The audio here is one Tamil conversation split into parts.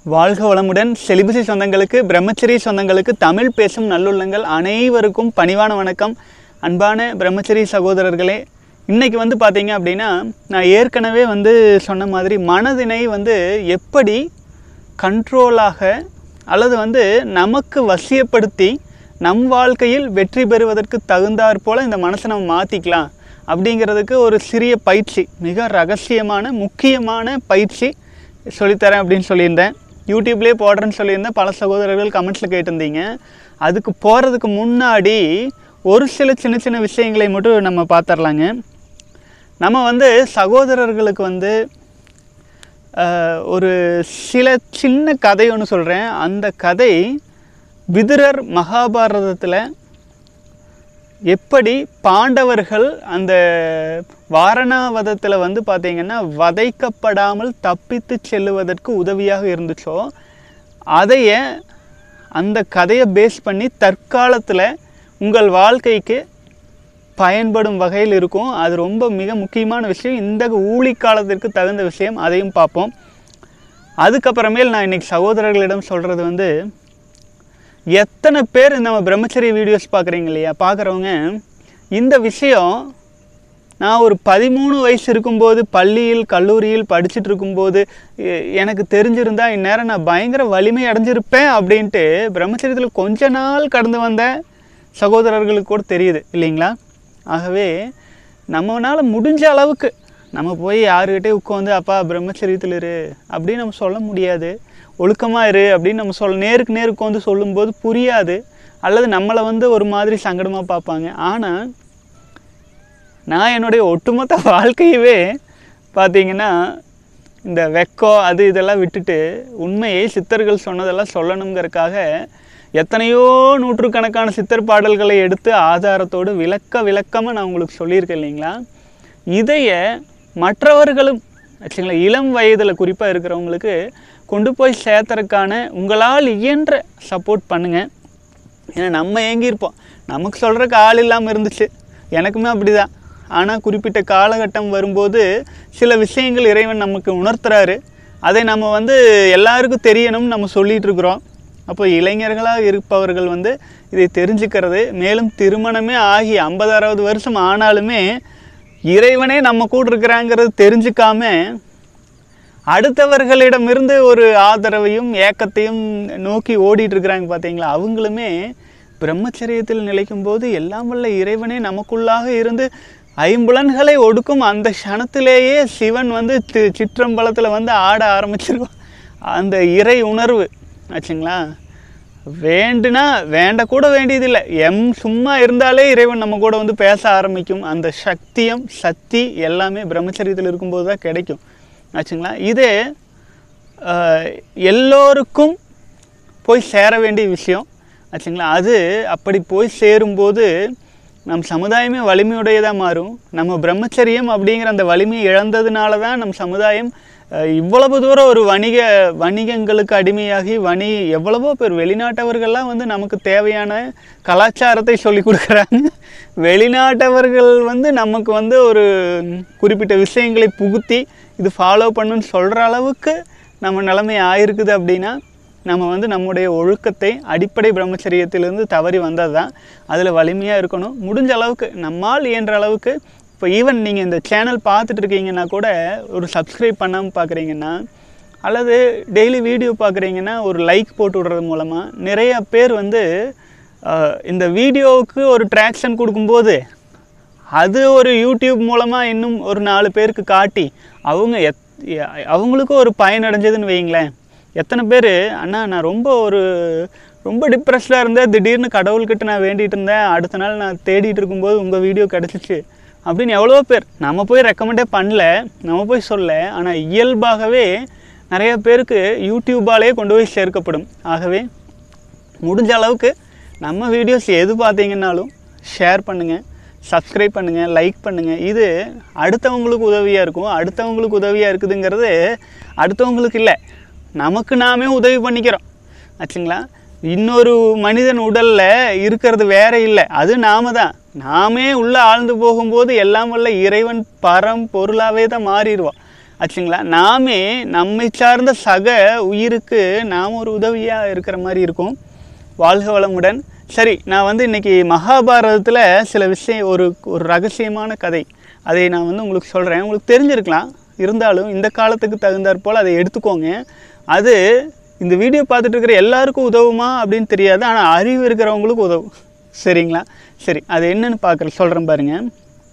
வாழ்க வளமுடன். செலிபசி சொந்தங்களுக்கு, பிரம்மச்சரி சொந்தங்களுக்கு, தமிழ் பேசும் நல்லுள்ளங்கள் அனைவருக்கும் பணிவான வணக்கம். அன்பான பிரம்மச்சரி சகோதரர்களே, இன்றைக்கி பார்த்தீங்க அப்படின்னா, நான் ஏற்கனவே சொன்ன மாதிரி மனதினை எப்படி கண்ட்ரோலாக அல்லது நமக்கு வசியப்படுத்தி நம் வாழ்க்கையில் வெற்றி பெறுவதற்கு தகுந்தாற் போல் இந்த மனசை நம்ம மாற்றிக்கலாம் அப்படிங்கிறதுக்கு ஒரு சிறிய பயிற்சி, மிக ரகசியமான முக்கியமான பயிற்சி சொல்லித்தரேன் அப்படின்னு சொல்லியிருந்தேன். யூடியூப்லேயே போடுறேன்னு சொல்லியிருந்தேன். பல சகோதரர்கள் கமெண்ட்ஸில் கேட்டிருந்தீங்க. அதுக்கு போகிறதுக்கு முன்னாடி ஒரு சில சின்ன சின்ன விஷயங்களை மட்டும் நம்ம பார்த்துடலாங்க. நம்ம சகோதரர்களுக்கு ஒரு சில சின்ன கதை ஒன்று சொல்கிறேன். அந்த கதை விதுரர் மகாபாரதத்தில் எப்படி பாண்டவர்கள் அந்த வாரணாவதத்தில் பார்த்திங்கன்னா வதைக்கப்படாமல் தப்பித்து செல்லுவதற்கு உதவியாக இருந்துச்சோ, அதையே அந்த கதையை பேஸ் பண்ணி தற்காலத்தில் உங்கள் வாழ்க்கைக்கு பயன்படும் வகையில் இருக்கும். அது ரொம்ப மிக முக்கியமான விஷயம். இந்த ஊழி காலத்திற்கு தகுந்த விஷயம், அதையும் பார்ப்போம். அதுக்கப்புறமேல் நான் இன்றைக்கி சகோதரர்களிடம் சொல்கிறது எத்தனை பேர் நம்ம பிரம்மச்சரிய வீடியோஸ் பார்க்குறீங்க இல்லையா, பார்க்குறவங்க இந்த விஷயம் நான் ஒரு 13 வயசு இருக்கும்போது பள்ளியில் கல்லூரியில் படிச்சுட்டு இருக்கும்போது எனக்கு தெரிஞ்சிருந்தா இந்நேரம் நான் பயங்கர வலிமை அடைஞ்சிருப்பேன் அப்படின்ட்டு பிரம்மச்சரியத்தில் கொஞ்ச நாள் கடந்து வந்த சகோதரர்களுக்கு கூட தெரியுது இல்லைங்களா. ஆகவே நம்மளால் முடிஞ்ச அளவுக்கு நம்ம போய் யாருக்கிட்டே உட்காந்து அப்பா பிரம்மச்சரியத்தில் இரு அப்படின்னு நம்ம சொல்ல முடியாது. ஒழுக்கமாக இரு அப்படின்னு நம்ம நேருக்கு நேருக்கு சொல்லும்போது புரியாது, அல்லது நம்மளை ஒரு மாதிரி சங்கடமாக பார்ப்பாங்க. ஆனால் நான் என்னுடைய ஒட்டுமொத்த வாழ்க்கையவே பார்த்திங்கன்னா இந்த வெக்கம் அது இதெல்லாம் விட்டுட்டு உண்மையை சித்தர்கள் சொன்னதெல்லாம் சொல்லணுங்கிறதுக்காக எத்தனையோ நூற்றுக்கணக்கான சித்தர் பாடல்களை எடுத்து ஆதாரத்தோடு விளக்கமாக நான் உங்களுக்கு சொல்லியிருக்கேன் இல்லைங்களா. இதையை மற்றவர்களும் ஆச்சுங்களா, இளம் வயதில் குறிப்பாக இருக்கிறவங்களுக்கு கொண்டு போய் சேர்த்துறதுக்கான உங்களால் இயன்ற சப்போர்ட் பண்ணுங்கள். ஏன்னா நம்ம ஏங்கியிருப்போம், நமக்கு சொல்கிறக்கு ஆள் இல்லாமல் இருந்துச்சு, எனக்குமே அப்படி தான். ஆனால் குறிப்பிட்ட காலகட்டம் வரும்போது சில விஷயங்கள் இறைவன் நமக்கு உணர்த்துறாரு. அதை நம்ம எல்லாருக்கும் தெரியணும்னு நம்ம சொல்லிகிட்ருக்குறோம். அப்போ இளைஞர்களாக இருப்பவர்கள் இதை தெரிஞ்சுக்கிறது, மேலும் திருமணமே ஆகி 50-60 வருஷம் ஆனாலுமே இறைவனே நம்ம கூட இருக்கிறாங்கிறது தெரிஞ்சுக்காம அடுத்தவர்களிடமிருந்து ஒரு ஆதரவையும் ஏக்கத்தையும் நோக்கி ஓடிட்டு இருக்கிறாங்க பார்த்தீங்களா. அவங்களுமே பிரம்மச்சரியத்தில் நிலைக்கும் போது எல்லாம் வல்ல இறைவனே நமக்குள்ளாக இருந்து ஐம்புலன்களை ஒடுக்கும் அந்த க்ஷணத்திலேயே சிவன் சிற்றம்பலத்தில் ஆட ஆரம்பிச்சிருக்கோம். அந்த இறை உணர்வு ஆச்சுங்களா. வேண்டுனா வேண்டக்கூட வேண்டியதில்லை, சும்மா இருந்தாலே இறைவன் நம்ம கூட பேச ஆரம்பிக்கும். அந்த சக்தியம் சக்தி எல்லாமே பிரம்மச்சரியத்தில் இருக்கும்போது தான் கிடைக்கும் ஆச்சுங்களா. இது எல்லோருக்கும் போய் சேர வேண்டிய விஷயம் ஆச்சுங்களா. அது அப்படி போய் சேரும்போது நம் சமுதாயமே வலிமையுடையதாக மாறும். நம்ம பிரம்மச்சரியம் அப்படிங்கிற அந்த வலிமையை இழந்ததுனால தான் நம் சமுதாயம் இவ்வளவு தூரம் ஒரு வணிகங்களுக்கு அடிமையாகி எவ்வளவோ பேர் வெளிநாட்டவர்கள்லாம் நமக்கு தேவையான கலாச்சாரத்தை சொல்லி கொடுக்குறாங்க. வெளிநாட்டவர்கள் நமக்கு ஒரு குறிப்பிட்ட விஷயங்களை புகுத்தி இது ஃபாலோ பண்ணுன்னு சொல்கிற அளவுக்கு நம்ம நிலைமை ஆயிருக்குது. அப்படின்னா நம்ம நம்முடைய ஒழுக்கத்தை அடிப்படை பிரம்மச்சரியத்திலிருந்து தவறி வந்தது தான். அதில் வலிமையாக இருக்கணும். முடிஞ்ச அளவுக்கு நம்மால் இயன்ற அளவுக்கு. இப்போ ஈவன் நீங்கள் இந்த சேனல் பார்த்துட்டு இருக்கீங்கன்னா கூட ஒரு சப்ஸ்கிரைப் பண்ணாமல் பார்க்குறீங்கன்னா, அல்லது டெய்லி வீடியோ பார்க்குறீங்கன்னா ஒரு லைக் போட்டு விடுறது மூலமாக நிறையா பேர் இந்த வீடியோவுக்கு ஒரு ட்ராக்ஷன் கொடுக்கும்போது அது ஒரு யூடியூப் மூலமாக இன்னும் ஒரு 4 பேருக்கு காட்டி அவங்களுக்கும் ஒரு பயனடைஞ்சதுன்னு வைங்களேன். எத்தனை பேர் அண்ணா நான் ரொம்ப டிப்ரெஸ்டாக இருந்தேன், திடீர்னு கடவுள்கிட்ட நான் வேண்டிகிட்டு இருந்தேன், அடுத்த நாள் நான் தேடிட்டு இருக்கும்போது உங்கள் வீடியோ கிடச்சிச்சு அப்படின்னு எவ்வளோ பேர். நம்ம போய் ரெக்கமெண்டே பண்ணல, நம்ம போய் சொல்ல, ஆனால் இயல்பாகவே நிறைய பேருக்கு யூடியூப்பாலே கொண்டு போய் சேர்க்கப்படும். ஆகவே முடிஞ்ச அளவுக்கு நம்ம வீடியோஸ் எது பார்த்தீங்கன்னாலும் ஷேர் பண்ணுங்கள், சப்ஸ்கிரைப் பண்ணுங்கள், லைக் பண்ணுங்கள். இது அடுத்தவங்களுக்கு உதவியாக இருக்கும். அடுத்தவங்களுக்கு உதவியாக இருக்குதுங்கிறது அடுத்தவங்களுக்கு இல்லை, நமக்கு நாமே உதவி பண்ணிக்கிறோம் ஆச்சுங்களா. இன்னொரு மனிதன் உடலில் இருக்கிறது வேற இல்லை, அது நாமே உள்ளே ஆழ்ந்து போகும்போது எல்லாம் வல்ல இறைவன் பரம் பொருளாகவே தான் மாறிடுவோம். ஆச்சுங்களா. நாமே நம்மை சார்ந்த சக உயிருக்கு நாம் ஒரு உதவியாக இருக்கிற மாதிரி இருக்கும். வாழ்க வளமுடன். சரி, நான் வந்து இன்றைக்கி மகாபாரதத்தில் சில விஷயம் ஒரு ரகசியமான கதை, அதை நான் வந்து உங்களுக்கு சொல்கிறேன். உங்களுக்கு தெரிஞ்சிருக்கலாம், இருந்தாலும் இந்த காலத்துக்கு தகுந்தாற் போல் அதை எடுத்துக்கோங்க. அது இந்த வீடியோ பார்த்துட்டு இருக்கிற எல்லாருக்கும் உதவுமா அப்படின்னு தெரியாது, ஆனால் அறிவு இருக்கிறவங்களுக்கு உதவும். சரிங்களா? சரி, அது என்னென்னு சொல்கிறேன் பாருங்கள்.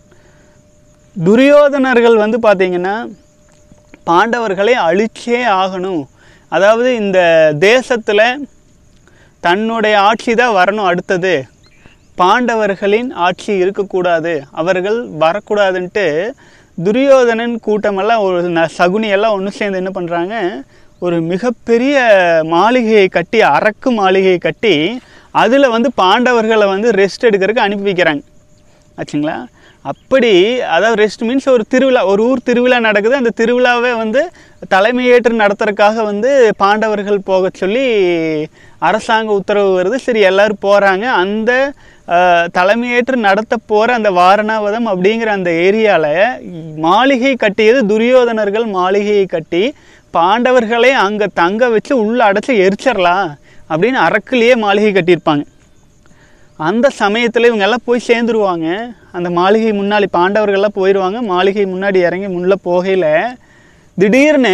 துரியோதனர்கள் வந்து பார்த்திங்கன்னா பாண்டவர்களை அழிச்சே ஆகணும், அதாவது இந்த தேசத்தில் தன்னுடைய ஆட்சி தான் வரணும், அடுத்தது பாண்டவர்களின் ஆட்சி இருக்கக்கூடாது, அவர்கள் வரக்கூடாதுன்ட்டு துரியோதனன் கூட்டமெல்லாம் ஒரு சகுனியெல்லாம் ஒன்று சேர்ந்து என்ன பண்ணுறாங்க, ஒரு மிகப்பெரிய மாளிகையை கட்டி, அரக்கு மாளிகையை கட்டி அதில் வந்து பாண்டவர்களை வந்து ரெஸ்ட் எடுக்கிறதுக்கு அனுப்பி வைக்கிறாங்க. ஆச்சுங்களா. அப்படி அதாவது ரெஸ்ட் மீன்ஸ் ஒரு திருவிழா, ஒரு ஊர் திருவிழா நடக்குது, அந்த திருவிழாவை வந்து தலைமையேற்று நடத்துறதுக்காக வந்து பாண்டவர்கள் போக சொல்லி அரசாங்க உத்தரவு வருது. சரி, எல்லோரும் போகிறாங்க. அந்த தலைமையேற்று நடத்த போகிற அந்த வாரணாவதம் அப்படிங்கிற அந்த ஏரியாவில் மாளிகை கட்டியது துரியோதனர்கள். மாளிகையை கட்டி பாண்டவர்களை அங்கே தங்க வச்சு உள்ளே அடைச்சி எரிச்சிடலாம் அப்படின்னு அரக்குலேயே மாளிகை கட்டியிருப்பாங்க. அந்த சமயத்தில் இவங்கெல்லாம் போய் சேர்ந்துருவாங்க. அந்த மாளிகை முன்னாடி பாண்டவர்கள்லாம் போயிடுவாங்க. மாளிகை முன்னாடி இறங்கி முன்னே போகையில் திடீர்னு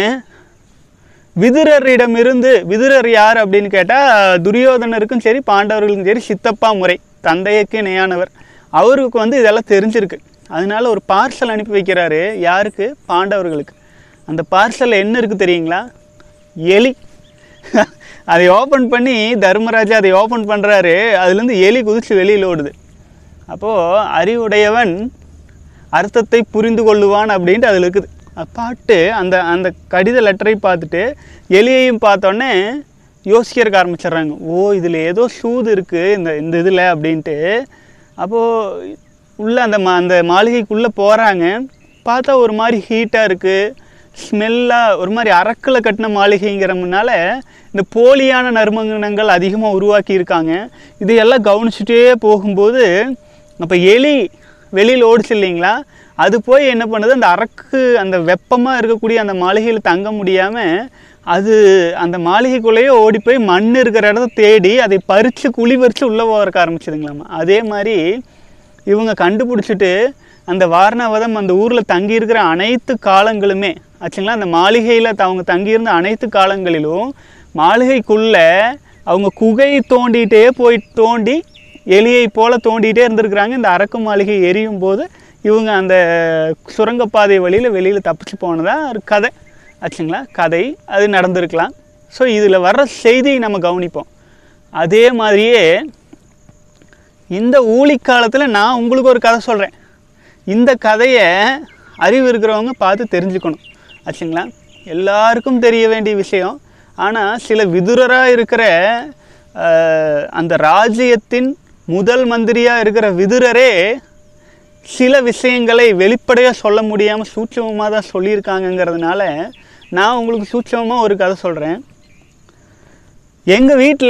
விதுரரிடமிருந்து, விதுரர் யார் அப்படின்னு கேட்டால் துரியோதனருக்கும் சரி பாண்டவர்களுக்கும் சரி சித்தப்பா முறை, தந்தையக்கு இணையானவர். அவருக்கு வந்து இதெல்லாம் தெரிஞ்சிருக்கு. அதனால ஒரு பார்சல் அனுப்பி வைக்கிறாரு. யாருக்கு? பாண்டவர்களுக்கு. அந்த பார்சலில் என்ன இருக்குது தெரியுங்களா? எலி. அதை ஓப்பன் பண்ணி தர்மராஜா அதை ஓப்பன் பண்ணுறாரு. அதுலேருந்து எலி குதிச்சு வெளியில் ஓடுது. அப்போது அறிவுடையவன் அர்த்தத்தை புரிந்து கொள்ளுவான் அப்படின்ட்டு அதில் இருக்குது. பாட்டு அந்த அந்த கடித லெட்டரை பார்த்துட்டு எலியையும் பார்த்தோன்னே யோசிக்கிறதுக்கு ஆரம்பிச்சிடுறாங்க. ஓ, இதில் ஏதோ சூது இருக்குது இந்த இதில் அப்படின்ட்டு. அப்போது உள்ளே அந்த மாளிகைக்குள்ளே போகிறாங்க. பார்த்தா ஒரு மாதிரி ஹீட்டாக இருக்குது, ஸ்மெல்லாக ஒரு மாதிரி அரக்கில் கட்டின மாளிகைங்கிறதுனால இந்த போலியான நறுமணங்கள் அதிகமாக உருவாக்கி இருக்காங்க. இதையெல்லாம் கவனிச்சுட்டே போகும்போது அப்போ எலி வெளியில் ஓடிச்சு இல்லைங்களா, அது போய் என்ன பண்ணுது, அந்த அரக்கு அந்த வெப்பமாக இருக்கக்கூடிய அந்த மாளிகையில் தங்க முடியாமல் அது அந்த மாளிகைக்குள்ளேயே ஓடி போய் மண் இருக்கிற இடத்த தேடி அதை பறித்து குழி பறித்து உள்ளே போகிறக்க ஆரம்பிச்சிதுங்களாமா. அதே மாதிரி இவங்க கண்டுபிடிச்சிட்டு அந்த வாரணாவதம் அந்த ஊரில் தங்கியிருக்கிற அனைத்து காலங்களுமே ஆச்சுங்களா, அந்த மாளிகையில் அவங்க தங்கியிருந்த அனைத்து காலங்களிலும் மாளிகைக்குள்ளே அவங்க குகை தோண்டிகிட்டே போய் தோண்டி எலியை போல் தோண்டிகிட்டே இருந்திருக்கிறாங்க. இந்த அரக்கு மாளிகை எரியும் போது இவங்க அந்த சுரங்கப்பாதை வெளியில் தப்பிச்சு போனதாக ஒரு கதை ஆச்சுங்களா. கதை அது நடந்திருக்கலாம். ஸோ இதில் வர்ற செய்தியை நம்ம கவனிப்போம். அதே மாதிரியே இந்த ஊழிக்காலத்தில் நான் உங்களுக்கு ஒரு கதை சொல்கிறேன். இந்த கதையை அறிவு இருக்கிறவங்க பார்த்து தெரிஞ்சுக்கணும் ஆச்சுங்களா. எல்லாருக்கும் தெரிய வேண்டிய விஷயம். ஆனால் சில விதுரராக இருக்கிற அந்த ராஜ்யத்தின் முதல் மந்திரியாக இருக்கிற விதுரரே சில விஷயங்களை வெளிப்படையாக சொல்ல முடியாமல் சூட்சமமாக தான் சொல்லியிருக்காங்கங்கிறதுனால நான் உங்களுக்கு சூட்சமமாக ஒரு கதை சொல்கிறேன். எங்கள் வீட்டில்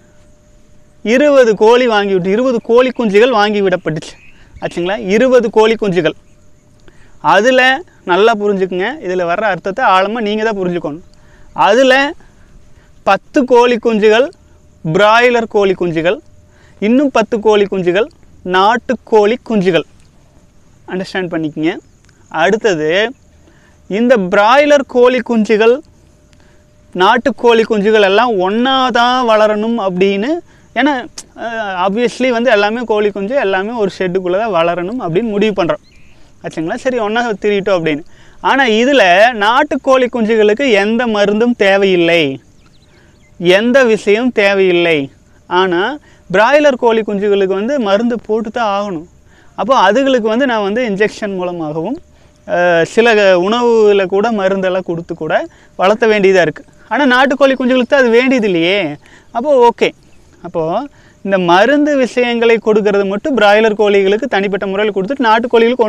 20 கோழி 20 கோழி குஞ்சுகள் வாங்கி விடப்பட்டுச்சு ஆச்சுங்களா. 20 கோழி குஞ்சுகள். அதில் நல்லா புரிஞ்சுக்குங்க, இதில் வர்ற அர்த்தத்தை ஆழமாக நீங்கள் தான் புரிஞ்சுக்கணும். அதில் 10 கோழி குஞ்சுகள் பிராய்லர் கோழி குஞ்சுகள், இன்னும் 10 கோழி குஞ்சுகள் நாட்டுக்கோழி குஞ்சுகள். அண்டர்ஸ்டாண்ட் பண்ணிக்கங்க. அடுத்தது இந்த பிராய்லர் கோழி குஞ்சுகள் நாட்டுக்கோழி குஞ்சுகள் எல்லாம் ஒன்றா தான் வளரணும் அப்படின்னு, ஏன்னா ஆப்வியஸ்லி வந்து எல்லாமே கோழி குஞ்சு எல்லாமே ஒரு ஷெட்டுக்குள்ளே தான் வளரணும் அப்படின்னு முடிவு பண்ணுறோம் ஆச்சுங்களா. சரி, ஒன்றா திரிட்டோம் அப்படின்னு. ஆனால் இதில் நாட்டுக்கோழி குஞ்சுகளுக்கு எந்த மருந்தும் தேவையில்லை, எந்த விஷயம் தேவையில்லை. ஆனால் பிராய்லர் கோழி குஞ்சுகளுக்கு வந்து மருந்து போட்டு தான் ஆகணும். அப்போ அதுகளுக்கு வந்து நான் வந்து இன்ஜெக்ஷன் மூலமாகவும் சில உணவில் கூட மருந்தெல்லாம் கொடுத்து கூட வளர்த்த வேண்டியதாக இருக்குது. ஆனால் நாட்டுக்கோழி குஞ்சுகளுக்கு தான் அது வேண்டியது இல்லையே. அப்போது ஓகே, அப்போது இந்த மருந்து விஷயங்களை கொடுக்கறது மட்டும் பிராய்லர் கோழிகளுக்கு தனிப்பட்ட முறையில் கொடுத்துட்டு நாட்டுக்கோழிகளுக்கு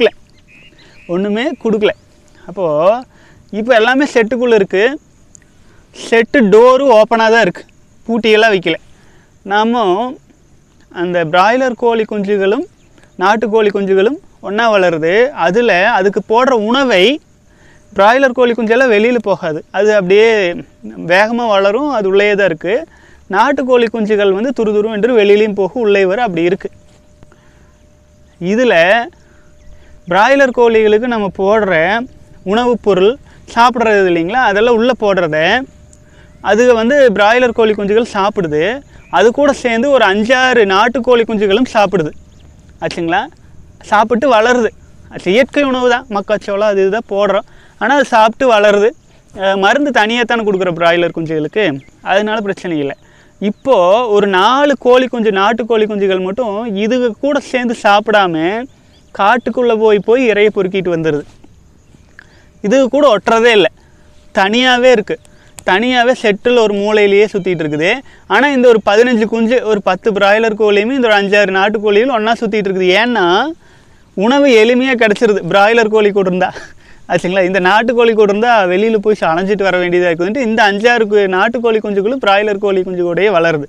ஒன்றுமே கொடுக்கல. அப்போது இப்போ எல்லாமே செட்டுக்குள்ளே இருக்குது. செட்டு டோரும் ஓப்பனாக தான் இருக்குது, பூட்டியெல்லாம் வைக்கல. நாம் அந்த பிராய்லர் கோழி நாட்டுக்கோழி குஞ்சுகளும் ஒன்றா வளருது. அதுக்கு போடுற உணவை பிராய்லர் கோழி குஞ்செல்லாம் வெளியில் போகாது, அது அப்படியே வேகமாக வளரும், அது உள்ளே தான் இருக்குது. நாட்டுக்கோழி குஞ்சுகள் வந்து துருதுரும் என்று வெளியிலையும் போகும், உள்ளே வர அப்படி இருக்குது. இதில் பிராய்லர் கோழிகளுக்கு நம்ம போடுற உணவுப் பொருள் சாப்பிட்றது இல்லைங்களா, அதெல்லாம் உள்ளே போடுறத அது வந்து பிராய்லர் கோழி குஞ்சுகள் சாப்பிடுது. அது கூட சேர்ந்து ஒரு 5-6 நாட்டுக்கோழி குஞ்சுகளும் சாப்பிடுது ஆச்சுங்களா. சாப்பிட்டு வளருது. அது இயற்கை உணவு தான், மக்காச்சோளம் அது இதுதான் போடுறோம், ஆனால் அது சாப்பிட்டு வளருது. மருந்து தனியாக தானே கொடுக்குற பிராய்லர் குஞ்சுகளுக்கு, அதனால பிரச்சனை இல்லை. இப்போது ஒரு 4 கோழி குஞ்சு நாட்டுக்கோழி குஞ்சுகள் மட்டும் இது கூட சேர்ந்து சாப்பிடாம காட்டுக்குள்ளே போய் இறையை பொறுக்கிட்டு வந்துடுது. இது கூட ஒட்டுறதே இல்லை, தனியாகவே இருக்குது. தனியாகவே செட்டில் ஒரு மூலையிலேயே சுற்றிட்டு இருக்குது. ஆனால் இந்த ஒரு 15 குஞ்சு, ஒரு 10 பிராய்லர் கோழியுமே இந்த ஒரு 5-6 நாட்டுக்கோழிகள் ஒன்றா சுற்றிட்டு இருக்குது. ஏன்னா உணவு எளிமையாக கிடச்சிருது பிராய்லர் கோழி கூட இருந்தால் ஆச்சுங்களா. இந்த நாட்டுக்கோழி கூட இருந்தால் வெளியில் போய் அலைஞ்சிட்டு வர வேண்டியதாக இருக்குதுன்ட்டு இந்த 5-6 நாட்டுக்கோழி குஞ்சுகளும் பிராய்லர் கோழி குஞ்சு கூடயே வளருது.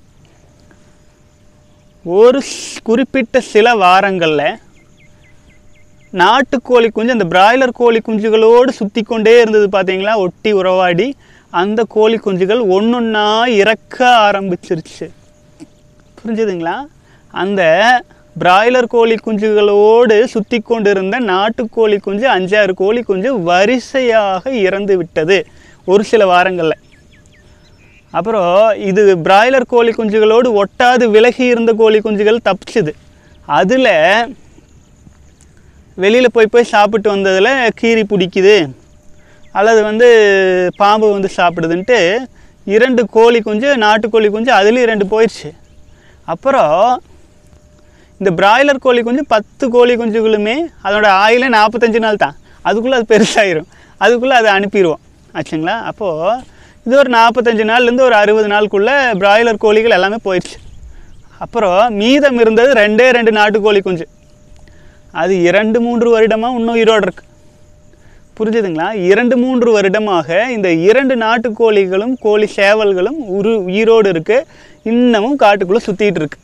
ஒரு குறிப்பிட்ட சில வாரங்களில் நாட்டுக்கோழி குஞ்சு அந்த பிராய்லர் கோழி குஞ்சுகளோடு சுற்றி கொண்டே இருந்தது பார்த்தீங்களா, ஒட்டி உறவாடி. அந்த கோழி குஞ்சுகள் ஒன்றொன்னா இறக்க ஆரம்பிச்சிருச்சு. புரிஞ்சுதுங்களா? அந்த பிராய்லர் கோழி குஞ்சுகளோடு சுற்றி கொண்டு இருந்த நாட்டுக்கோழி குஞ்சு 5-6 கோழி குஞ்சு வரிசையாக இறந்து விட்டது ஒரு சில வாரங்களில். அப்புறம் இது பிராய்லர் கோழி குஞ்சுகளோடு ஒட்டாது விலகி இருந்த கோழி குஞ்சுகள் தப்பிச்சுது. அதில் வெளியில் போய் சாப்பிட்டு வந்ததில் கீரி பிடிக்குது அல்லது வந்து பாம்பு வந்து சாப்பிடுதுன்ட்டு 2 கோழி குஞ்சு நாட்டுக்கோழி குஞ்சு அதுலேயும் 2 போயிடுச்சு. அப்புறம் இந்த பிராய்லர் கோழி குஞ்சு 10 கோழி குஞ்சுகளுமே அதோட ஆயிலே 45 நாள் தான், அதுக்குள்ளே அது பெருசாகிடும், அதுக்குள்ளே அதை அனுப்பிடுவோம் ஆச்சுங்களா. அப்போது இது ஒரு 45 நாள்லேருந்து ஒரு 60 நாளுக்குள்ளே பிராய்லர் கோழிகள் எல்லாமே போயிடுச்சு. அப்புறம் மீதம் இருந்தது 2 நாட்டுக்கோழி குஞ்சு. அது 2-3 வருடமாக இன்னும் உயிரோடு இருக்குது. புரிஞ்சுதுங்களா? 2-3 வருடமாக இந்த 2 நாட்டுக்கோழிகளும் கோழி சேவல்களும் உயிரோடு இருக்குது, இன்னமும் காட்டுக்குள்ளே சுற்றிட்டு இருக்கு.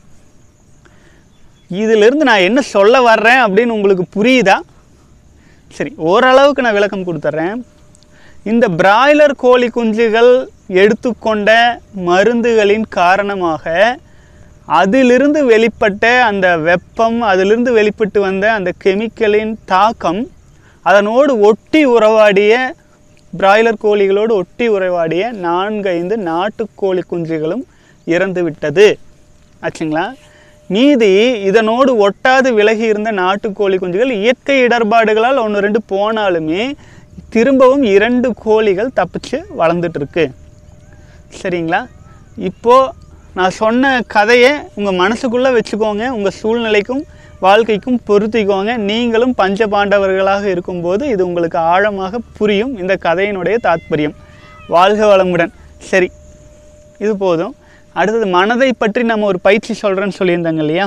இதிலிருந்து நான் என்ன சொல்ல வர்றேன் அப்படின்னு உங்களுக்கு புரியுதா? சரி, ஓரளவுக்கு நான் விளக்கம் கொடுத்துட்றேன். இந்த பிராய்லர் கோழி குஞ்சுகள் எடுத்துக்கொண்ட மருந்துகளின் காரணமாக அதிலிருந்து வெளிப்பட்ட அந்த வெப்பம், அதிலிருந்து வெளிப்பட்டு வந்த அந்த கெமிக்கலின் தாக்கம் அதனோடு ஒட்டி உறவாடிய பிராய்லர் கோழிகளோடு ஒட்டி உறவாடிய 4-5 நாட்டுக்கோழி குஞ்சுகளும் இறந்து விட்டது ஆச்சுங்களா. மீதி இதனோடு ஒட்டாது விலகி இருந்த நாட்டுக்கோழி குஞ்சுகள் இயற்கை இடர்பாடுகளால் 1-2 போனாலுமே திரும்பவும் 2 கோழிகள் தப்பிச்சு வளர்ந்துட்டுருக்கு. சரிங்களா? இப்போது நான் சொன்ன கதையை உங்கள் மனசுக்குள்ளே வச்சுக்கோங்க, உங்கள் சூழ்நிலைக்கும் வாழ்க்கைக்கும் பொருத்திக்கோங்க. நீங்களும் பஞ்ச பாண்டவர்களாக இருக்கும்போது இது உங்களுக்கு ஆழமாக புரியும் இந்த கதையினுடைய தாத்பரியம். வாழ்க வளமுடன். சரி, இது போதும். அடுத்தது மனதை பற்றி நம்ம ஒரு பயிற்சி சொல்கிறேன்னு சொல்லியிருந்தாங்க இல்லையா.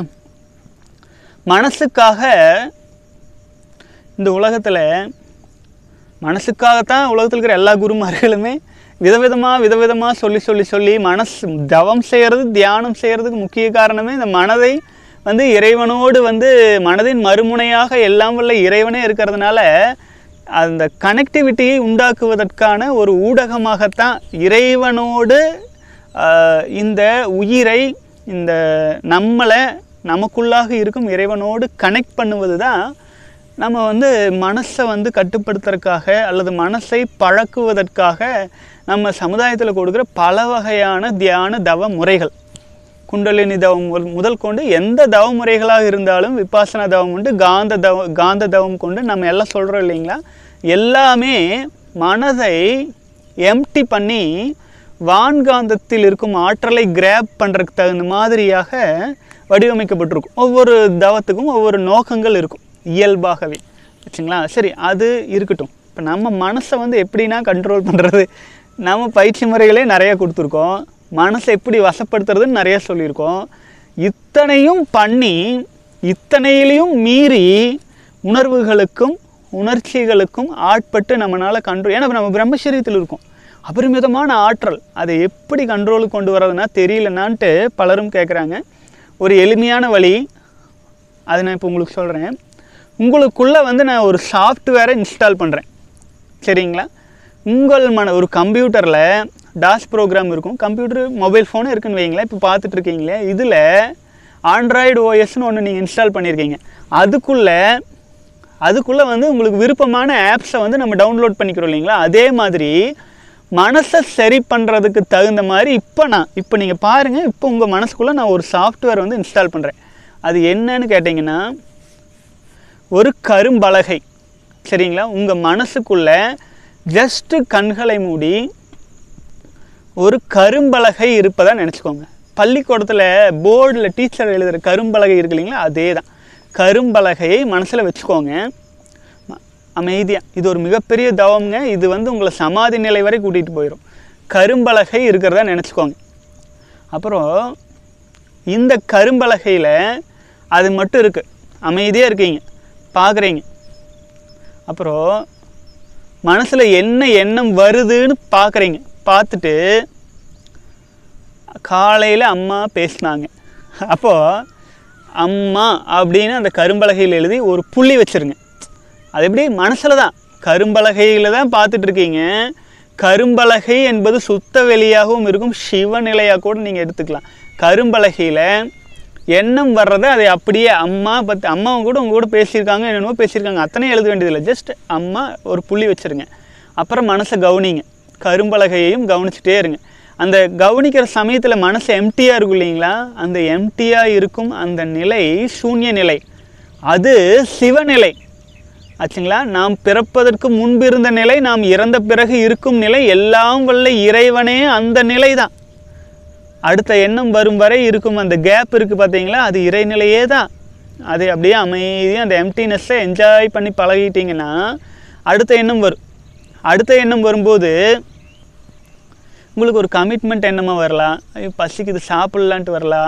மனசுக்காக இந்த உலகத்தில் மனசுக்காகத்தான் உலகத்தில் இருக்கிற எல்லா குருமார்களுமே விதவிதமாக சொல்லி மனசு தவம் செய்கிறது, தியானம் செய்கிறதுக்கு முக்கிய காரணமே இந்த மனதை வந்து இறைவனோடு வந்து மனதின் மறுமுனையாக எல்லாம் வல்ல இறைவனே இருக்கிறதுனால அந்த கனெக்டிவிட்டியை உண்டாக்குவதற்கான ஒரு ஊடகமாகத்தான் இறைவனோடு இந்த உயிரை, இந்த நம்மளை, நமக்குள்ளாக இருக்கும் இறைவனோடு கனெக்ட் பண்ணுவது தான் நம்ம வந்து மனசை வந்து கட்டுப்படுத்துறதுக்காக அல்லது மனசை பழக்குவதற்காக நம்ம சமுதாயத்தில் கொடுக்குற பல வகையான தியான தவ முறைகள். குண்டலினி தவம் முதல் கொண்டு எந்த தவ முறைகளாக இருந்தாலும், விபாசனா தவம் உண்டு, காந்த தவம் கொண்டு நம்ம எல்லாம் சொல்கிறோம் இல்லைங்களா. எல்லாமே மனதை எம்டி பண்ணி வான்காந்தத்தில் இருக்கும் ஆற்றலை கிராப் பண்ணுறதுக்கு தகுந்த மாதிரியாக வடிவமைக்கப்பட்டிருக்கும். ஒவ்வொரு தவத்துக்கும் ஒவ்வொரு நோக்கங்கள் இருக்கும் இயல்பாகவே வச்சுங்களா. சரி, அது இருக்கட்டும். இப்போ நம்ம மனசை வந்து எப்படின்னா கண்ட்ரோல் பண்ணுறது, நம்ம பயிற்சி முறைகளே நிறைய கொடுத்துருக்கோம். மனசை எப்படி வசப்படுத்துறதுன்னு நிறைய சொல்லியிருக்கோம். இத்தனையும் பண்ணி இத்தனையிலையும் மீறி உணர்வுகளுக்கும் உணர்ச்சிகளுக்கும் ஆட்பட்டு நம்மளால் கண்ட்ரோல், ஏன்னா நம்ம பிரம்மச்சரியத்தில் இருக்கோம், அபரிமிதமான ஆற்றல், அதை எப்படி கண்ட்ரோலுக்கு கொண்டு வரதுன்னா தெரியலன்னான்ட்டு பலரும் கேட்குறாங்க. ஒரு எளிமையான வழி அதை நான் இப்போ உங்களுக்கு சொல்கிறேன். உங்களுக்குள்ளே வந்து நான் ஒரு சாஃப்ட்வேரை இன்ஸ்டால் பண்ணுறேன் சரிங்களா? உங்கள் ஒரு கம்ப்யூட்டரில் டாஸ் ப்ரோக்ராம் இருக்கும், கம்ப்யூட்டர் மொபைல் ஃபோனு இருக்குன்னு வைங்களேன். இப்போ பார்த்துட்டு இருக்கீங்களே, இதில் ஆண்ட்ராய்டு ஓஎஸ்ன்னு ஒன்று நீங்கள் இன்ஸ்டால் பண்ணியிருக்கீங்க. அதுக்குள்ளே வந்து உங்களுக்கு விருப்பமான ஆப்ஸை வந்து நம்ம டவுன்லோட் பண்ணிக்கிறோம் இல்லைங்களா? அதே மாதிரி மனசை சரி பண்ணுறதுக்கு தகுந்த மாதிரி இப்போ நீங்கள் பாருங்கள், இப்போ உங்கள் மனசுக்குள்ளே நான் ஒரு சாஃப்ட்வேர் வந்து இன்ஸ்டால் பண்ணுறேன். அது என்னன்னு கேட்டிங்கன்னா, ஒரு கரும்பலகை. சரிங்களா? உங்கள் மனசுக்குள்ளே ஜஸ்ட்டு கண்களை மூடி ஒரு கரும்பலகை இருப்பதாக நினச்சிக்கோங்க. பள்ளிக்கூடத்தில் போர்டில் டீச்சர் எழுதுகிற கரும்பலகை இருக்கு இல்லைங்களா? அதே தான். கரும்பலகையை மனசில் வச்சுக்கோங்க அமைதியாக. இது ஒரு மிகப்பெரிய தவம்ங்க. இது வந்து உங்களை சமாதி நிலை வரை கூட்டிகிட்டு போயிடும். கரும்பலகை இருக்கிறதா நினச்சிக்கோங்க. அப்புறம் இந்த கரும்பலகையில் அது மட்டும் இருக்குது, அமைதியாக இருக்கீங்க, பார்க்குறீங்க. அப்புறம் மனசில் என்ன எண்ணம் வருதுன்னு பார்க்குறீங்க. பார்த்துட்டு காலையில் அம்மா பேசினாங்க, அப்போது அம்மா அப்படின்னு அந்த கரும்பலகையில் எழுதி ஒரு புள்ளி வச்சுருங்க. அது எப்படி? மனசில் தான், கரும்பலகையில் தான் பார்த்துட்ருக்கீங்க. கரும்பலகை என்பது சுத்த வெளியாகவும் இருக்கும், சிவநிலையாக கூட நீங்கள் எடுத்துக்கலாம். கரும்பலகையில் எண்ணம் வர்றதை அதை அப்படியே அம்மாவும் கூட உங்கள் கூட பேசியிருக்காங்க, என்னென்னமோ பேசியிருக்காங்க, அத்தனையும் எழுத வேண்டியதில்லை. ஜஸ்ட் அம்மா ஒரு புள்ளி வச்சுருங்க. அப்புறம் மனசை கவனிங்க, கரும்பலகையையும் கவனிச்சுட்டே இருங்க. அந்த கவனிக்கிற சமயத்தில் மனசு எம்டியாக இருக்கும் இல்லைங்களா? அந்த எம்டியாக இருக்கும் அந்த நிலை சூன்ய நிலை, அது சிவநிலை ஆச்சுங்களா? நாம் பிறப்பதற்கு முன்பு இருந்த நிலை, நாம் இறந்த பிறகு இருக்கும் நிலை, எல்லாம் வல்ல இறைவனே அந்த நிலை தான். அடுத்த எண்ணம் வரும் வரை இருக்கும் அந்த கேப் இருக்குது பார்த்தீங்களா? அது இறைநிலையே தான். அது அப்படியே அமைதியாக அந்த எம்டினஸ்ஸை என்ஜாய் பண்ணி பழகிட்டிங்கன்னா அடுத்த எண்ணம் வரும். அடுத்த எண்ணம் வரும்போது உங்களுக்கு ஒரு கமிட்மெண்ட் எண்ணமாக வரலாம், பசிக்குது சாப்பிட்லான்ட்டு வரலாம்.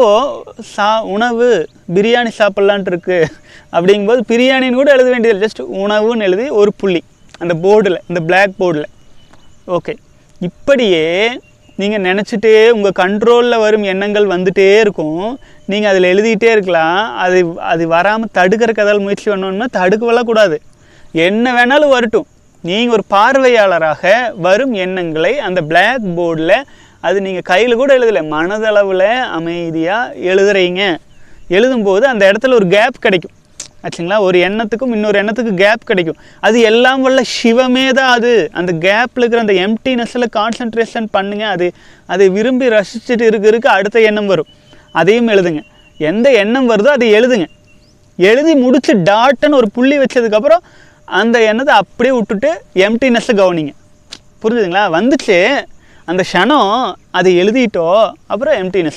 அப்போது உணவு பிரியாணி சாப்பிட்லான்ட்டு இருக்குது அப்படிங்கும்போது பிரியாணின்னு கூட எழுத வேண்டியதில்லை, ஜஸ்ட் உணவுன்னு எழுதி ஒரு புள்ளி அந்த போர்டில், இந்த பிளாக் போர்டில். ஓகே, இப்படியே நீங்கள் நினச்சிட்டே உங்கள் கண்ட்ரோலில் வரும் எண்ணங்கள் வந்துகிட்டே இருக்கும். நீங்கள் அதில் எழுதிக்கிட்டே இருக்கலாம். அது வராமல் தடுக்கிறக்கு ஏதாவது முயற்சி பண்ணணும்னா தடுக்கவெல்லாம் கூடாது, என்ன வேணாலும் வரட்டும். நீங்கள் ஒரு பார்வையாளராக வரும் எண்ணங்களை அந்த பிளாக் போர்டில், அது நீங்கள் கையில் கூட எழுதலை, மனதளவில் அமைதியாக எழுதுறீங்க. எழுதும்போது அந்த இடத்துல ஒரு கேப் கிடைக்கும் ஆச்சுங்களா? ஒரு எண்ணத்துக்கும் இன்னொரு எண்ணத்துக்கு கேப் கிடைக்கும். அது எல்லாம் வல்ல சிவமே தான். அது அந்த கேப்பில் இருக்கிற அந்த எம்டினஸில் கான்சன்ட்ரேஷன் பண்ணுங்கள். அதை விரும்பி ரசிச்சுட்டு இருக்க அடுத்த எண்ணம் வரும், அதையும் எழுதுங்க. எந்த எண்ணம் வருதோ அதை எழுதுங்க. எழுதி முடித்து டாட்டுன்னு ஒரு புள்ளி வச்சதுக்கப்புறம் அந்த எண்ணத்தை அப்படியே விட்டுட்டு எம்டினஸ்ஸை கவனிங்க. புரிஞ்சுதுங்களா? வந்துச்சு அந்த க்ஷணம், அதை எழுதிட்டோ அப்புறம்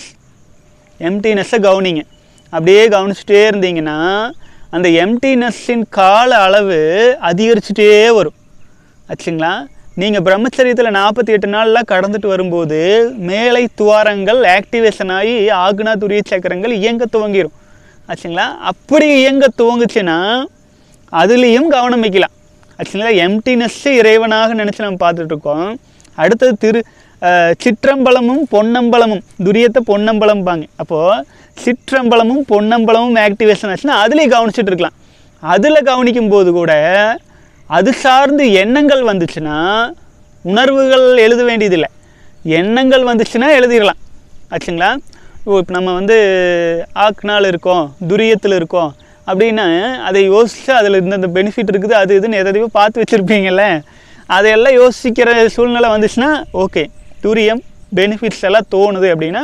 எம்டினஸ்ஸை கவனிங்க. அப்படியே கவனிச்சுட்டே இருந்தீங்கன்னா அந்த எம்டினஸ்ஸின் கால அளவு அதிகரிச்சுட்டே வரும் ஆச்சுங்களா? நீங்கள் பிரம்மச்சரியத்தில் 48 நாள்லாம் கடந்துட்டு வரும்போது மேலை துவாரங்கள் ஆக்டிவேஷன் ஆகி ஆக்னா துரிய சக்கரங்கள் இயங்க துவங்கிடும் ஆச்சுங்களா? அப்படி இயங்க துவங்குச்சுன்னா அதுலேயும் கவனம் வைக்கலாம் ஆச்சுங்களா? எம்டினஸ்ஸு இறைவனாக நினச்சி நம்ம பார்த்துட்ருக்கோம். அடுத்தது சிற்றம்பலமும் பொன்னம்பலமும், துரியத்தை பொன்னம்பலம்பாங்க. அப்போது சிற்றம்பலமும் பொன்னம்பலமும் ஆக்டிவேஷன் ஆச்சுன்னா அதுலேயும் கவனிச்சுட்டு இருக்கலாம். அதில் கவனிக்கும் போது கூட அது சார்ந்து எண்ணங்கள் வந்துச்சுன்னா உணர்வுகள் எழுத வேண்டியதில்லை, எண்ணங்கள் வந்துச்சுன்னா எழுதிடலாம் ஆச்சுங்களா? இப்போ நம்ம வந்து ஆக்னால் இருக்கோம், துரியத்தில் இருக்கோம் அப்படின்னா அதை யோசித்து அதில் இந்த பெனிஃபிட் இருக்குது அது இதுன்னு எதையோ பார்த்து வச்சுருப்பீங்கள்ல, அதையெல்லாம் யோசிக்கிற சூழ்நிலை வந்துச்சுன்னா ஓகே, துரியம் பெனிஃபிட்ஸ் எல்லாம் தோணுது அப்படின்னா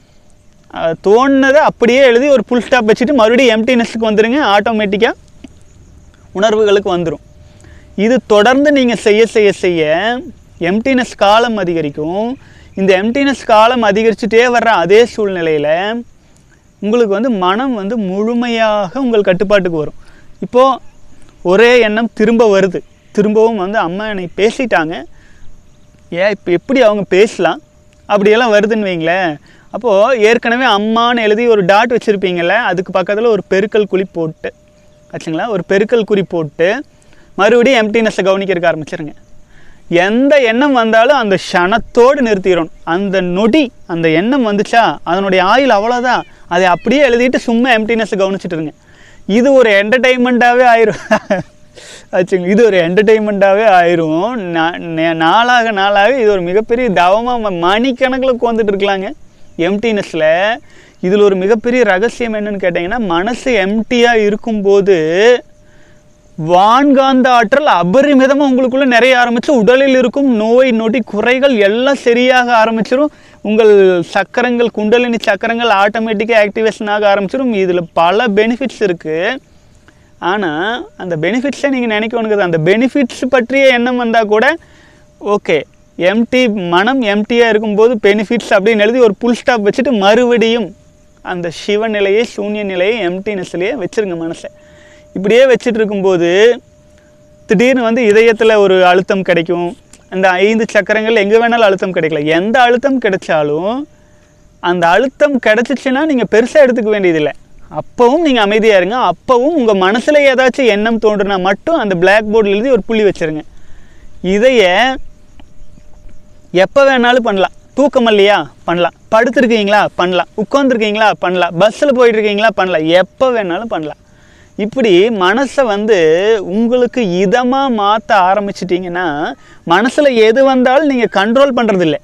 தோணுனதை அப்படியே எழுதி ஒரு ஃபுல் ஸ்டாப் வச்சுட்டு மறுபடியும் எம்டினஸ்க்கு வந்துடுங்க. ஆட்டோமேட்டிக்காக உணர்வுகளுக்கு வந்துடும். இது தொடர்ந்து நீங்கள் செய்ய எம்டினஸ் காலம் அதிகரிக்கும். இந்த எம்டினஸ் காலம் அதிகரிச்சுட்டே வர்ற அதே சூழ்நிலையில் உங்களுக்கு வந்து மனம் வந்து முழுமையாக உங்கள் கட்டுப்பாட்டுக்கு வரும். இப்போது ஒரே எண்ணம் திரும்ப வருது, திரும்பவும் வந்து அம்மா என்னை பேசிட்டாங்க, இப்போ எப்படி அவங்க பேசலாம் அப்படியெல்லாம் வருதுன்னு வைங்களேன். அப்போது ஏற்கனவே அம்மான்னு எழுதி ஒரு டாட் வச்சுருப்பீங்கள, அதுக்கு பக்கத்தில் ஒரு பெருக்கல் குறி போட்டு ஆச்சுங்களா? ஒரு பெருக்கல் குறி போட்டு மறுபடியும் எம்டினஸை கவனிக்கிறதுக்கு ஆரம்பிச்சிருங்க. எந்த எண்ணம் வந்தாலும் அந்த க்ஷணத்தோடு நிறுத்திடணும். அந்த நொடி அந்த எண்ணம் வந்துச்சா அதனுடைய ஆயுள் அவ்வளோதான், அதை அப்படியே எழுதிட்டு சும்மா எம்டினஸை கவனிச்சுட்டுருங்க. இது ஒரு என்டர்டெயின்மெண்ட்டாகவே ஆயிரும் ஆச்சுங்களா. இது ஒரு என்டர்டெயின்மெண்ட்டாகவே ஆயிரும். நாளாக நாளாக இது ஒரு மிகப்பெரிய தவமாக மணிக்கணக்கில் உட்காந்துட்டு இருக்கலாங்க எம்டினஸில். இதில் ஒரு மிகப்பெரிய ரகசியம் என்னன்னு கேட்டிங்கன்னா, மனசு எம்டியாக இருக்கும்போது வான்காந்த ஆற்றல் அபரிமிதமாக உங்களுக்குள்ளே நிறைய ஆரம்பித்து உடலில் இருக்கும் நோய் நொடி குறைகள் எல்லாம் சரியாக ஆரம்பிச்சிடும். உங்கள் சக்கரங்கள் குண்டலினி சக்கரங்கள் ஆட்டோமேட்டிக்காக ஆக்டிவேஷன் ஆக ஆரம்பிச்சிடும். இதில் பல பெனிஃபிட்ஸ் இருக்குது. ஆனால் அந்த பெனிஃபிட்ஸை நீங்கள் நினைக்கணுங்கிறது, அந்த பெனிஃபிட்ஸ் பற்றிய எண்ணம் வந்தால் கூட ஓகே, எம்டி மனம் எம்டியாக இருக்கும்போது பெனிஃபிட்ஸ் அப்படின்னு எழுதி ஒரு புல் ஸ்டாப் வச்சுட்டு மறுபடியும் அந்த சிவநிலையை சூன்ய நிலையை எம்டினஸ்லேயே வச்சுருங்க மனசை. இப்படியே வச்சுட்டு இருக்கும்போது திடீர்னு வந்து இதயத்தில் ஒரு அழுத்தம் கிடைக்கும். அந்த 5 சக்கரங்கள் எங்கே வேணாலும் அழுத்தம் கிடைக்கல. எந்த அழுத்தம் கிடைச்சாலும் அந்த அழுத்தம் கிடச்சிச்சின்னா நீங்கள் பெருசாக எடுத்துக்க வேண்டியதில்லை. அப்போவும் நீங்கள் அமைதியாக இருங்க. அப்போவும் உங்கள் மனசில் ஏதாச்சும் எண்ணம் தோன்றுனா மட்டும் அந்த பிளாக் போர்டில் எழுதி ஒரு புள்ளி வச்சுருங்க. இதையை எப்போ வேணாலும் பண்ணலாம். தூக்கம் இல்லையா பண்ணலாம், படுத்துருக்கீங்களா பண்ணலாம், உட்காந்துருக்கீங்களா பண்ணலாம், பஸ்ஸில் போயிட்டுருக்கீங்களா பண்ணலாம், எப்போ வேணாலும் பண்ணலாம். இப்படி மனசை வந்து உங்களுக்கு இதமாக மாற்ற ஆரம்பிச்சிட்டிங்கன்னா மனசில் எது வந்தாலும் நீங்கள் கண்ட்ரோல் பண்ணுறதில்லை.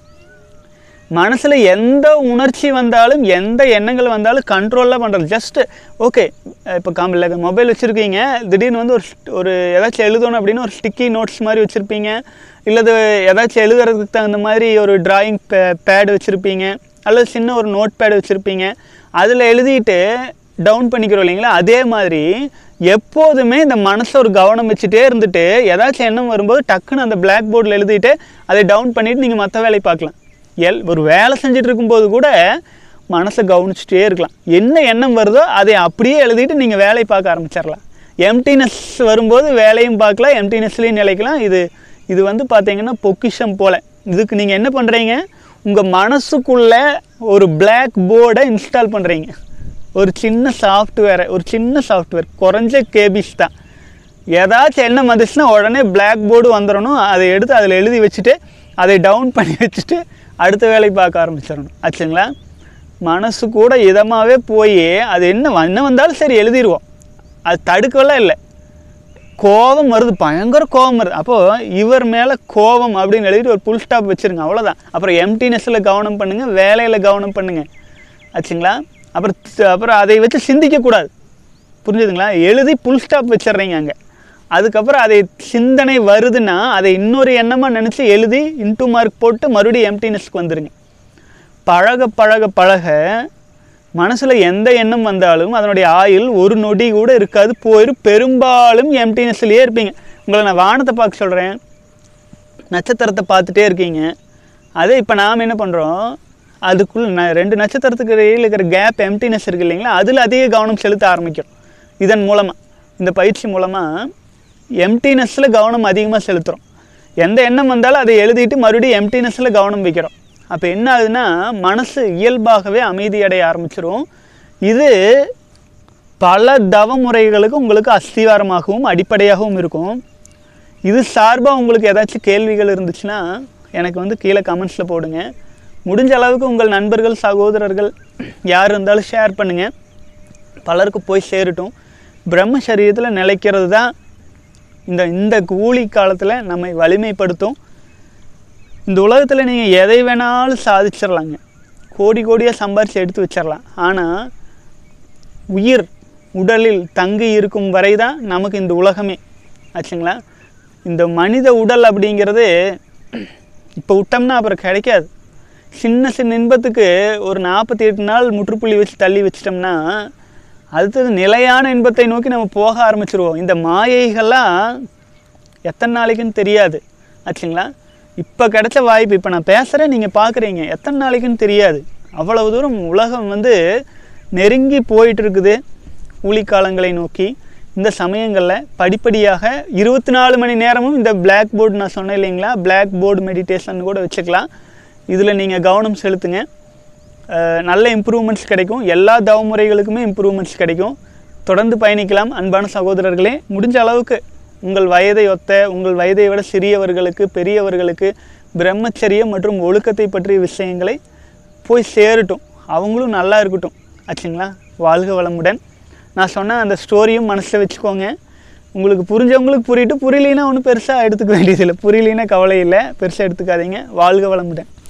மனசில் எந்த உணர்ச்சி வந்தாலும் எந்த எண்ணங்கள் வந்தாலும் கண்ட்ரோலாக பண்ணுறது. ஜஸ்ட்டு ஓகே, இப்போ மொபைல் வச்சுருக்கீங்க, திடீர்னு வந்து ஒரு ஏதாச்சும் எழுதணும் அப்படின்னு ஒரு ஸ்டிக்கி நோட்ஸ் மாதிரி வச்சுருப்பீங்க, இல்லது ஏதாச்சும் எழுதுறதுக்கு தகுந்த மாதிரி ஒரு ட்ராயிங் பேடு வச்சுருப்பீங்க, அல்லது சின்ன ஒரு நோட் பேடு வச்சுருப்பீங்க. அதில் எழுதிட்டு டவுன் பண்ணிக்கிறோம் இல்லைங்களா. அதே மாதிரி எப்போதுமே இந்த மனசை ஒரு கவனம் வச்சுட்டே இருந்துட்டு ஏதாச்சும் எண்ணம் வரும்போது டக்குன்னு அந்த பிளாக் போர்டில் எழுதிட்டு அதை டவுன் பண்ணிவிட்டு நீங்கள் மற்ற வேலையை பார்க்கலாம். ஒரு வேலை செஞ்சுட்டு இருக்கும்போது கூட மனசை கவனிச்சுட்டே இருக்கலாம். என்ன எண்ணம் வருதோ அதை அப்படியே எழுதிட்டு நீங்கள் வேலையை பார்க்க ஆரம்பிச்சிடலாம். எம்டினஸ் வரும்போது வேலையும் பார்க்கலாம், எம்டினஸ்லேயும் நிலைக்கலாம். இது வந்து பார்த்தீங்கன்னா பொக்கிஷம் போல். இதுக்கு நீங்கள் என்ன பண்ணுறீங்க, உங்கள் மனசுக்குள்ளே ஒரு பிளாக் போர்டை இன்ஸ்டால் பண்ணுறீங்க. ஒரு சின்ன சாஃப்ட்வேர் குறைஞ்ச கேபிஸ் தான். ஏதாச்சும் எண்ணம் வந்துச்சுன்னா உடனே பிளாக் போர்டு வந்துடணும். அதை எடுத்து அதில் எழுதி வச்சுட்டு அதை டவுன் பண்ணி வச்சுட்டு அடுத்த வேலை பார்க்க ஆரம்பிச்சிடணும். ஆச்சுங்களா. மனசு கூட இதமாகவே போய் அது என்ன வந்தாலும் சரி எழுதிடுவோம். அது தடுக்கலாம் இல்லை. கோபம் வருது, பயங்கர கோபம் வருது, அப்போது இவர் மேலே கோபம் அப்படின்னு எழுதிட்டு ஒரு புல் ஸ்டாப் வச்சுருங்க, அவ்வளோதான். அப்புறம் எம்டினஸில் கவனம் பண்ணுங்கள், வேலையில் கவனம் பண்ணுங்கள். ஆச்சுங்களா. அப்புறம் அதை வச்சு சிந்திக்கக்கூடாது, புரிஞ்சுதுங்களா. எழுதி புல் ஸ்டாப் வச்சிட்றீங்க அங்கே. அதுக்கப்புறம் அதை சிந்தனை வருதுன்னா அதை இன்னொரு எண்ணமாக நினச்சி எழுதி இன்டூ மார்க் போட்டு மறுபடியும் எம்டினஸ்க்கு வந்துடுங்க. பழக பழக பழக மனசில் எந்த எண்ணம் வந்தாலும் அதனுடைய ஆயுள் ஒரு நொடி கூட இருக்காது, போயிடும். பெரும்பாலும் எம்டினஸ்லேயே இருப்பீங்க. உங்களை நான் வானத்தை பார்க்க சொல்கிறேன், நட்சத்திரத்தை பார்த்துட்டே இருக்கீங்க. அதே இப்போ நாம் என்ன பண்ணுறோம், அதுக்குள்ளே 2 நட்சத்திரத்துக்கு இடையில் இருக்கிற கேப் எம்டினஸ் இருக்குது இல்லைங்களா, அதில் அதிக கவனம் செலுத்த ஆரம்பிக்கும். இதன் மூலமாக, இந்த பயிற்சி மூலமாக எம்டினஸில் கவனம் அதிகமாக செலுத்துகிறோம். எந்த எண்ணம் வந்தாலும் அதை எழுதிட்டு மறுபடியும் எம்டினஸில் கவனம் வைக்கிறோம். அப்போ என்ன ஆகுதுன்னா மனசு இயல்பாகவே அமைதியடைய ஆரம்பிச்சிடும். இது பல தவ முறைகளுக்கு உங்களுக்கு அஸ்திவாரமாகவும் அடிப்படையாகவும் இருக்கும். இது சார்பாக உங்களுக்கு ஏதாச்சும் கேள்விகள் இருந்துச்சுன்னா எனக்கு வந்து கீழே கமெண்ட்ஸில் போடுங்க. முடிஞ்ச அளவுக்கு உங்கள் நண்பர்கள் சகோதரர்கள் யார் இருந்தாலும் ஷேர் பண்ணுங்கள், பலருக்கு போய் சேரட்டும். பிரம்மசரீரத்தில் நிலைக்கிறது தான் இந்த கூலி காலத்தில் நம்மை வலிமைப்படுத்தும். இந்த உலகத்தில் நீங்கள் எதை வேணாலும் சாதிச்சிடலாங்க, கோடியாக சம்பாரித்து எடுத்து வச்சிடலாம். ஆனால் உயிர் உடலில் தங்கி இருக்கும் வரை தான் நமக்கு இந்த உலகமே. ஆச்சுங்களா. இந்த மனித உடல் அப்படிங்கிறது இப்போ விட்டோம்னா அப்புறம் கிடைக்காது. சின்ன இன்பத்துக்கு ஒரு 48 நாள் முற்றுப்புள்ளி வச்சு தள்ளி வச்சிட்டோம்னா அடுத்தது நிலையான இன்பத்தை நோக்கி நம்ம போக ஆரம்பிச்சிருவோம். இந்த மாயைகள்லாம் எத்தனை நாளைக்குன்னு தெரியாது. ஆச்சுங்களா. இப்போ கிடைச்ச வாய்ப்பு, இப்போ நான் பேசுகிறேன், நீங்கள் பார்க்குறீங்க, எத்தனை நாளைக்குன்னு தெரியாது. அவ்வளவு தூரம் உலகம் வந்து நெருங்கி போயிட்டு இருக்குது ஊழிக்காலங்களை நோக்கி. இந்த சமயங்களில் படிப்படியாக 24 மணி நேரமும் இந்த பிளாக் போர்டு நான் சொன்னேன் இல்லைங்களா, பிளாக் போர்டு மெடிடேஷன் கூட வச்சுக்கலாம். இதில் நீங்கள் கவனம் செலுத்துங்க, நல்ல இம்ப்ரூவ்மெண்ட்ஸ் கிடைக்கும். எல்லா தவமுறைகளுக்குமே இம்ப்ரூவ்மெண்ட்ஸ் கிடைக்கும். தொடர்ந்து பயணிக்கலாம். அன்பான சகோதரர்களே, முடிஞ்ச அளவுக்கு உங்கள் வயதை ஒத்த, உங்கள் வயதை விட சிறியவர்களுக்கு, பெரியவர்களுக்கு பிரம்மச்சரியம் மற்றும் ஒழுக்கத்தை பற்றிய விஷயங்களை போய் சேரட்டும், அவங்களும் நல்லா இருக்கட்டும். ஆச்சுங்களா. வாழ்க வளமுடன். நான் சொன்ன அந்த ஸ்டோரியும் மனசில் வச்சுக்கோங்க. உங்களுக்கு புரிஞ்சவங்களுக்கு புரியட்டு, புரியலைன்னா ஒன்றும் பெருசாக எடுத்துக்க வேண்டியதில்லை. புரியலைன்னா கவலை இல்லை, பெருசாக எடுத்துக்காதீங்க. வாழ்க வளமுடன்.